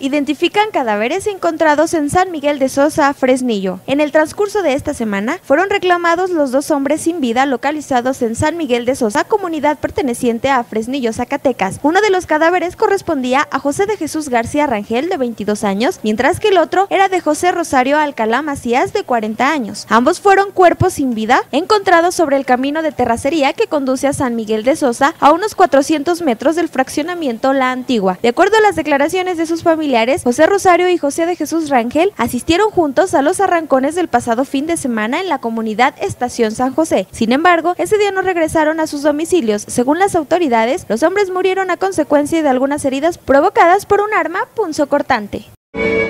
Identifican cadáveres encontrados en San Miguel de Sosa, Fresnillo. En el transcurso de esta semana, fueron reclamados los 2 hombres sin vida localizados en San Miguel de Sosa, comunidad perteneciente a Fresnillo, Zacatecas. Uno de los cadáveres correspondía a José de Jesús García Rangel, de 22 años, mientras que el otro era de José Rosario Alcalá Macías, de 40 años. Ambos fueron cuerpos sin vida encontrados sobre el camino de terracería que conduce a San Miguel de Sosa, a unos 400 metros del fraccionamiento La Antigua. De acuerdo a las declaraciones de sus familiares, José Rosario y José de Jesús Rangel asistieron juntos a los arrancones del pasado fin de semana en la comunidad Estación San José. Sin embargo, ese día no regresaron a sus domicilios. Según las autoridades, los hombres murieron a consecuencia de algunas heridas provocadas por un arma punzocortante.